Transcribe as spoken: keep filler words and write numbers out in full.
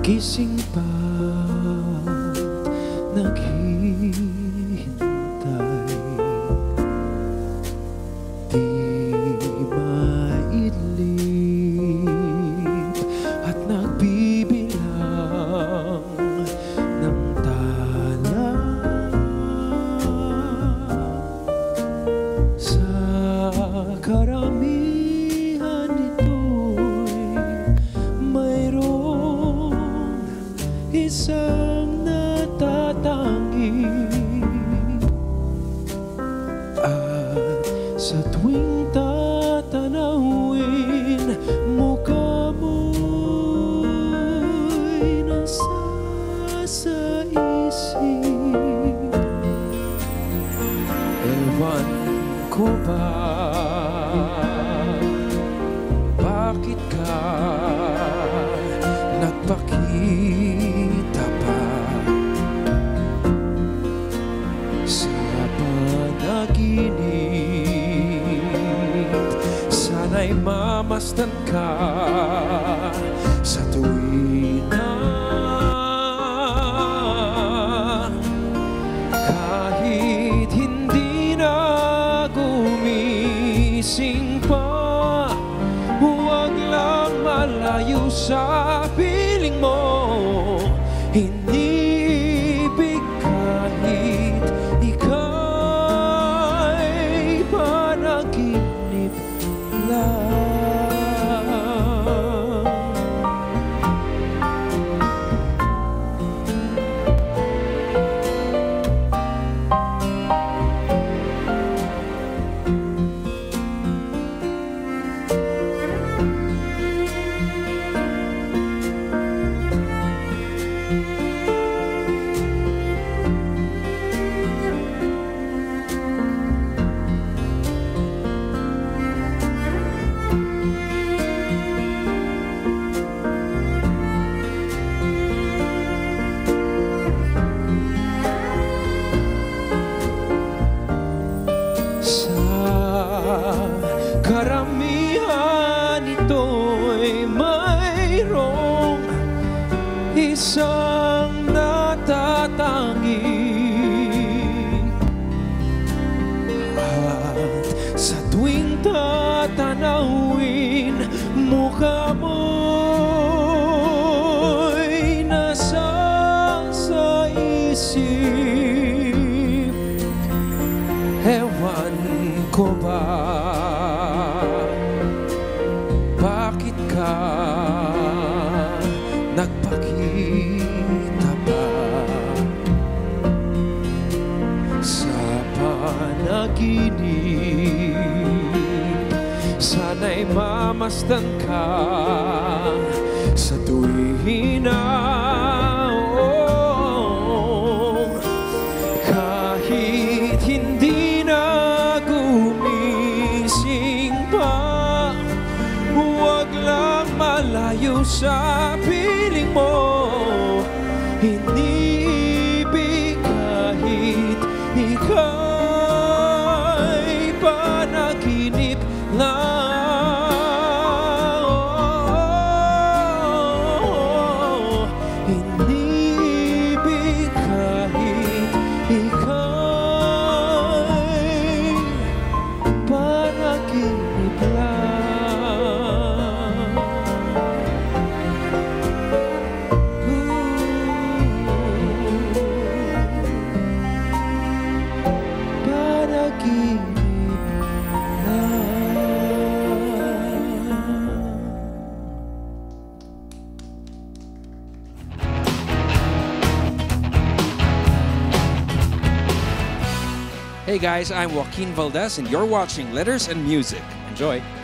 gising pa naghihintay, di maidlip at nagbibilang ng tala sa karamihan nito'y mayroong isang natatangi, at sa tuwing tatanawin mukha mo'y nasa isip. Ewan ko ba bakit ka nagpakita pa sa panaginip. Sana'y mamasdan ka sa tuwin na kahit hindi na gumising pa, huwag lang malayo sa piling mo. Inibig kahit ika'y panaginip lang. Karamihan ito'y mayroong isang natatangi, at sa tuwing tatanawin mukha mo'y nasa sa isip. Ewan ko ba bakit ka nagpakita pa sa panaginip. Sana'y mamasdan ka sa tuwin na oh, kahit hindi na gumising pa, huwag lang malayo sa piling mo. Inibig kahit ika'y panaginip lang. Inibig kahit ika'y panaginip lang. Hey guys, I'm Joaquin Valdes and you're watching Letters and Music. Enjoy!